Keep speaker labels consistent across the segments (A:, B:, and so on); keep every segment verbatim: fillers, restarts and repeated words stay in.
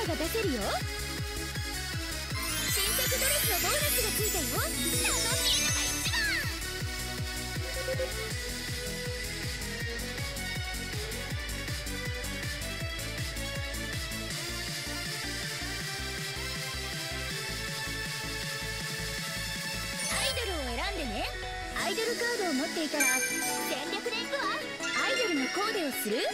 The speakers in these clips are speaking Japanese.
A: ーが出せるよ。新作ドレスのボーナスがついたよ。楽しいのが一番。アイドルを選んでね。アイドルカードを持っていたら全力でいくわ。アイドルのコーデをする。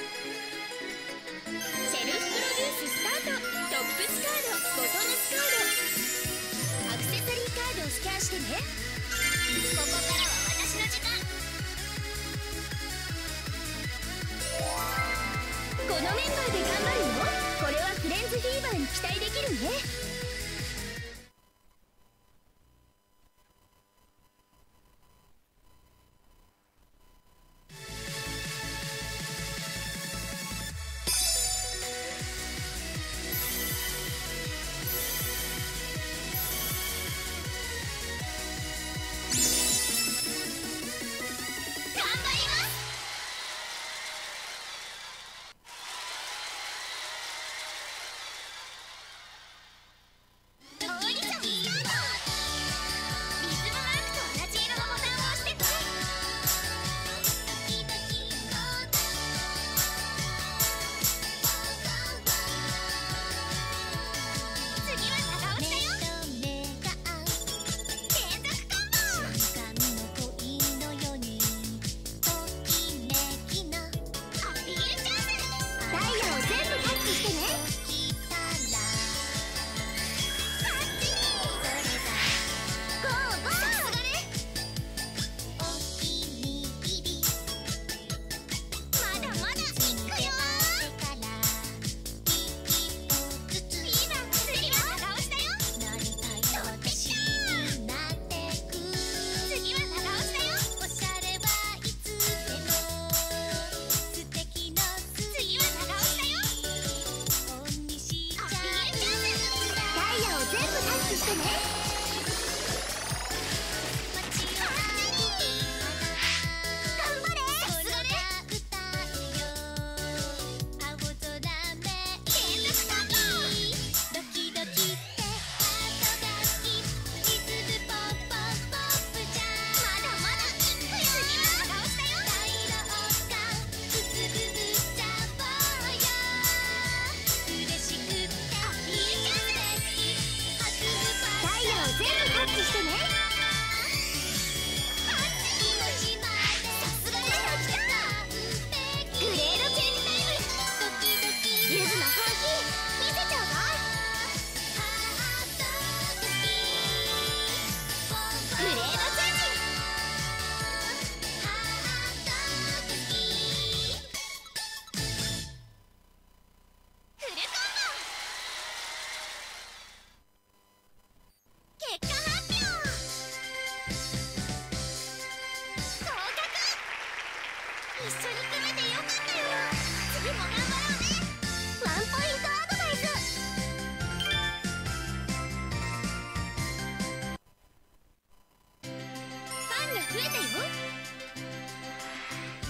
A: セルフプロデューススタート。トップスカード、ボトムスカード、アクセサリーカードをスキャンしてね。ここからは私の時間。このメンバーで頑張るよ。これはフレンズフィーバーに期待できるね。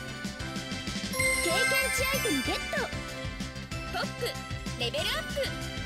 A: アイテムゲット。トップレベルアップ。